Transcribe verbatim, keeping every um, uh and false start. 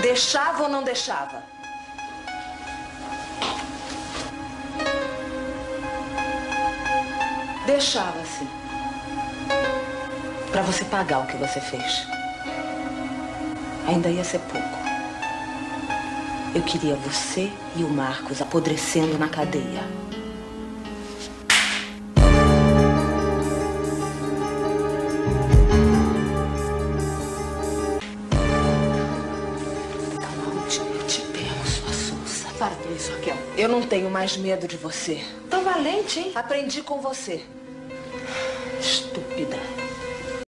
Deixava ou não deixava? Deixava, sim. Pra você pagar o que você fez. Ainda ia ser pouco. Eu queria você e o Marcos apodrecendo na cadeia. Para com isso, Raquel. Eu não tenho mais medo de você. Tão valente, hein? Aprendi com você.